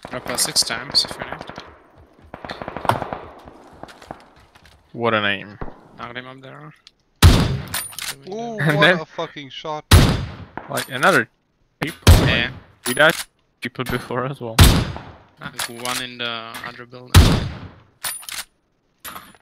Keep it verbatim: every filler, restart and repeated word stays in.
Up uh, six times if you need. What a name. Knocked him up there. Ooh, And what then- a fucking shot. Like another people. Yeah. Like, we died people before as well. I think one in the other building.